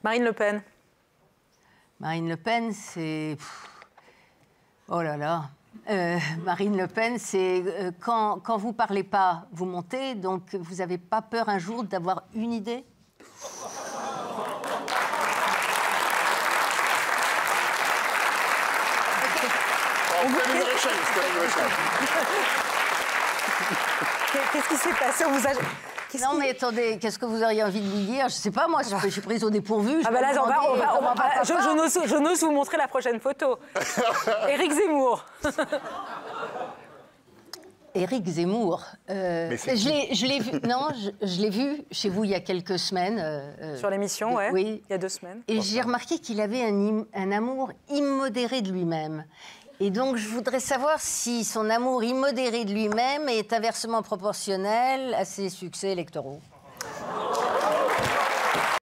Marine Le Pen. Marine Le Pen, c'est... Oh là là. Marine Le Pen, c'est quand vous parlez pas, vous montez, donc vous n'avez pas peur un jour d'avoir une idée? Qu'est-ce qui s'est passé? Non, mais attendez, qu'est-ce que vous auriez envie de lui dire? Je sais pas, moi, je suis prise au dépourvu. Ah ben là, je n'ose vous montrer la prochaine photo. Éric Zemmour. Éric Zemmour. Je l'ai vu. Non, je l'ai vu chez vous il y a quelques semaines. Sur l'émission, ouais. Oui. Il y a 2 semaines. Et j'ai remarqué qu'il avait un amour immodéré de lui-même. Et donc, je voudrais savoir si son amour immodéré de lui-même est inversement proportionnel à ses succès électoraux.